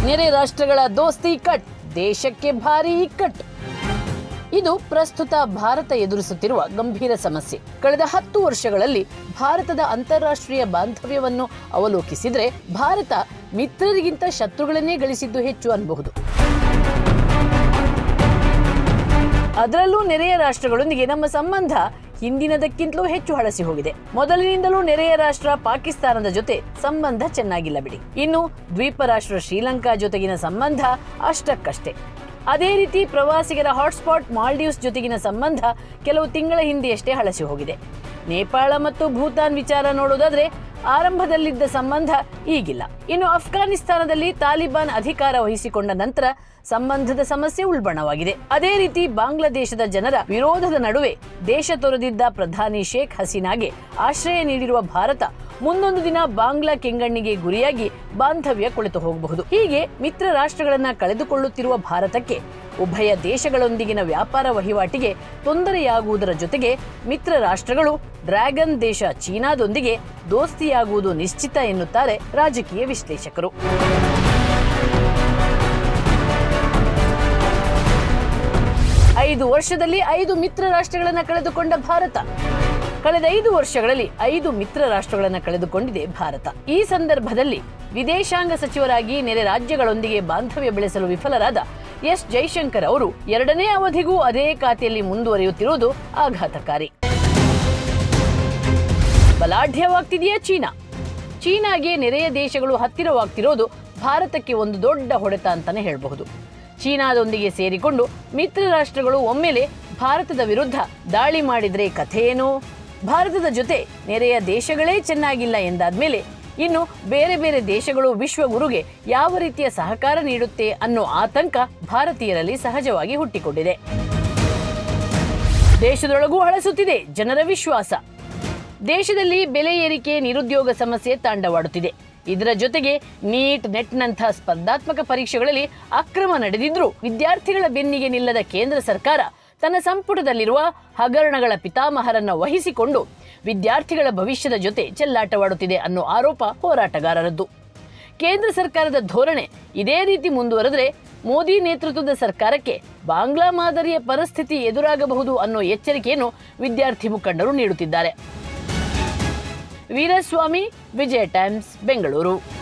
ನೆರೆ ರಾಷ್ಟ್ರಗಳ ದೋಸ್ತಿ ಕಟ್, ದೇಶಕ್ಕೆ ಭಾರೀ ಇಕ್ಕಟ್ಟು. ಇದು ಪ್ರಸ್ತುತ ಭಾರತ ಎದುರಿಸುತ್ತಿರುವ ಗಂಭೀರ ಸಮಸ್ಯೆ. ಕಳೆದ 10 ವರ್ಷಗಳಲ್ಲಿ ಭಾರತದ ಅಂತಾರಾಷ್ಟ್ರೀಯ ಬಾಂಧವ್ಯವನ್ನು ಅವಲೋಕಿಸಿದರೆ ಭಾರತ ಮಿತ್ರರಿಗಿಂತ ಶತ್ರುಗಳನ್ನೇ ಗಳಿಸಿದ್ದು ಹೆಚ್ಚು ಅನ್ನಬಹುದು. ಅದರಲ್ಲೂ ನೆರೆಯ ರಾಷ್ಟ್ರಗಳೊಂದಿಗೆ ನಮ್ಮ ಸಂಬಂಧ ಹಿಂದಿನದಕ್ಕಿಂತಲೂ ಹೆಚ್ಚು ಹಳಸಿ ಹೋಗಿದೆ. ಮೊದಲಿನಿಂದಲೂ ನೆರೆಯ ರಾಷ್ಟ್ರ ಪಾಕಿಸ್ತಾನದ ಜೊತೆ ಸಂಬಂಧ ಚೆನ್ನಾಗಿಲ್ಲ ಬಿಡಿ. ಇನ್ನು ದ್ವೀಪ ರಾಷ್ಟ್ರ ಶ್ರೀಲಂಕಾ ಜೊತೆಗಿನ ಸಂಬಂಧ ಅಷ್ಟಕ್ಕಷ್ಟೇ. ಅದೇ ರೀತಿ ಪ್ರವಾಸಿಗರ ಹಾಟ್ಸ್ಪಾಟ್ ಮಾಲ್ಡೀವ್ಸ್ ಜೊತೆಗಿನ ಸಂಬಂಧ ಕೆಲವು ತಿಂಗಳ ಹಿಂದೆಯಷ್ಟೇ ಹಳಸಿ ಹೋಗಿದೆ. ನೇಪಾಳ ಮತ್ತು ಭೂತಾನ್ ವಿಚಾರ ನೋಡೋದಾದ್ರೆ ಆರಂಭದಲ್ಲಿದ್ದ ಸಂಬಂಧ ಈಗಿಲ್ಲ. ಇನ್ನು ಅಫ್ಘಾನಿಸ್ತಾನದಲ್ಲಿ ತಾಲಿಬಾನ್ ಅಧಿಕಾರ ವಹಿಸಿಕೊಂಡ ನಂತರ ಸಂಬಂಧದ ಸಮಸ್ಯೆ ಉಲ್ಬಣವಾಗಿದೆ. ಅದೇ ರೀತಿ ಬಾಂಗ್ಲಾದೇಶದ ಜನರ ವಿರೋಧದ ನಡುವೆ ದೇಶ ತೊರೆದಿದ್ದ ಪ್ರಧಾನಿ ಶೇಖ್ ಹಸೀನಾಗೆ ಆಶ್ರಯ ನೀಡಿರುವ ಭಾರತ ಮುಂದೊಂದು ದಿನ ಬಾಂಗ್ಲಾ ಕೆಂಗಣ್ಣಿಗೆ ಗುರಿಯಾಗಿ ಬಾಂಧವ್ಯ ಕೊಳೆತು ಹೋಗಬಹುದು. ಹೀಗೆ ಮಿತ್ರ ರಾಷ್ಟ್ರಗಳನ್ನ ಕಳೆದುಕೊಳ್ಳುತ್ತಿರುವ ಭಾರತಕ್ಕೆ ಉಭಯ ದೇಶಗಳೊಂದಿಗಿನ ವ್ಯಾಪಾರ ವಹಿವಾಟಿಗೆ ತೊಂದರೆಯಾಗುವುದರ ಜೊತೆಗೆ ಮಿತ್ರ ರಾಷ್ಟ್ರಗಳು ಡ್ರ್ಯಾಗನ್ ದೇಶ ಚೀನಾದೊಂದಿಗೆ ದೋಸ್ತಿಯಾಗುವುದು ನಿಶ್ಚಿತ ಎನ್ನುತ್ತಾರೆ ರಾಜಕೀಯ ವಿಶ್ಲೇಷಕರು. ಐದು ವರ್ಷದಲ್ಲಿ 5 ಮಿತ್ರ ರಾಷ್ಟ್ರಗಳನ್ನು ಕಳೆದುಕೊಂಡ ಭಾರತ. ಕಳೆದ 5 ವರ್ಷಗಳಲ್ಲಿ 5 ಮಿತ್ರ ರಾಷ್ಟ್ರಗಳನ್ನು ಕಳೆದುಕೊಂಡಿದೆ ಭಾರತ. ಈ ಸಂದರ್ಭದಲ್ಲಿ ವಿದೇಶಾಂಗ ಸಚಿವರಾಗಿ ನೆರೆ ರಾಜ್ಯಗಳೊಂದಿಗೆ ಬಾಂಧವ್ಯ ಬೆಳೆಸಲು ವಿಫಲರಾದ ಎಸ್ ಜೈಶಂಕರ್ ಅವರು 2ನೇ ಅವಧಿಗೂ ಅದೇ ಖಾತೆಯಲ್ಲಿ ಮುಂದುವರಿಯುತ್ತಿರುವುದು ಆಘಾತಕಾರಿ. ಬಲಾಢ್ಯವಾಗ್ತಿದೆಯಾ ಚೀನಾ? ಚೀನಾಗೆ ನೆರೆಯ ದೇಶಗಳು ಹತ್ತಿರವಾಗ್ತಿರೋದು ಭಾರತಕ್ಕೆ ಒಂದು ದೊಡ್ಡ ಹೊಡೆತ ಅಂತಾನೆ ಹೇಳಬಹುದು. ಚೀನಾದೊಂದಿಗೆ ಸೇರಿಕೊಂಡು ಮಿತ್ರ ರಾಷ್ಟ್ರಗಳು ಒಮ್ಮೆಲೆ ಭಾರತದ ವಿರುದ್ಧ ದಾಳಿ ಮಾಡಿದ್ರೆ ಕಥೆಯೇನು? ಭಾರತದ ಜೊತೆ ನೆರೆಯ ದೇಶಗಳೇ ಚೆನ್ನಾಗಿಲ್ಲ ಎಂದಾದ್ಮೇಲೆ ಇನ್ನು ಬೇರೆ ಬೇರೆ ದೇಶಗಳು ವಿಶ್ವಗುರುಗೆ ಯಾವ ರೀತಿಯ ಸಹಕಾರ ನೀಡುತ್ತೆ ಅನ್ನೋ ಆತಂಕ ಭಾರತೀಯರಲ್ಲಿ ಸಹಜವಾಗಿ ಹುಟ್ಟಿಕೊಂಡಿದೆ. ದೇಶದೊಳಗೂ ಹಳಸುತ್ತಿದೆ ಜನರ ವಿಶ್ವಾಸ. ದೇಶದಲ್ಲಿ ಬೆಲೆ ಏರಿಕೆ, ನಿರುದ್ಯೋಗ ಸಮಸ್ಯೆ ತಾಂಡವಾಡುತ್ತಿದೆ. ಇದರ ಜೊತೆಗೆ ನೀಟ್, ನೆಟ್ನಂಥ ಸ್ಪರ್ಧಾತ್ಮಕ ಪರೀಕ್ಷೆಗಳಲ್ಲಿ ಅಕ್ರಮ ನಡೆದಿದ್ರೂ ವಿದ್ಯಾರ್ಥಿಗಳ ಬೆನ್ನಿಗೆ ನಿಲ್ಲದ ಕೇಂದ್ರ ಸರ್ಕಾರ ತನ್ನ ಸಂಪುಟದಲ್ಲಿರುವ ಹಗರಣಗಳ ಪಿತಾಮಹರನ್ನು ವಹಿಸಿಕೊಂಡು ವಿದ್ಯಾರ್ಥಿಗಳ ಭವಿಷ್ಯದ ಜೊತೆ ಚೆಲ್ಲಾಟವಾಡುತ್ತಿದೆ ಅನ್ನೋ ಆರೋಪ ಹೋರಾಟಗಾರರದ್ದು. ಕೇಂದ್ರ ಸರ್ಕಾರದ ಧೋರಣೆ ಇದೇ ರೀತಿ ಮುಂದುವರೆದರೆ ಮೋದಿ ನೇತೃತ್ವದ ಸರ್ಕಾರಕ್ಕೆ ಬಾಂಗ್ಲಾ ಮಾದರಿಯ ಪರಿಸ್ಥಿತಿ ಎದುರಾಗಬಹುದು ಅನ್ನೋ ಎಚ್ಚರಿಕೆಯನ್ನು ವಿದ್ಯಾರ್ಥಿ ಮುಖಂಡರು ನೀಡುತ್ತಿದ್ದಾರೆ. ವೀರಸ್ವಾಮಿ, ವಿಜಯ ಟೈಮ್ಸ್, ಬೆಂಗಳೂರು.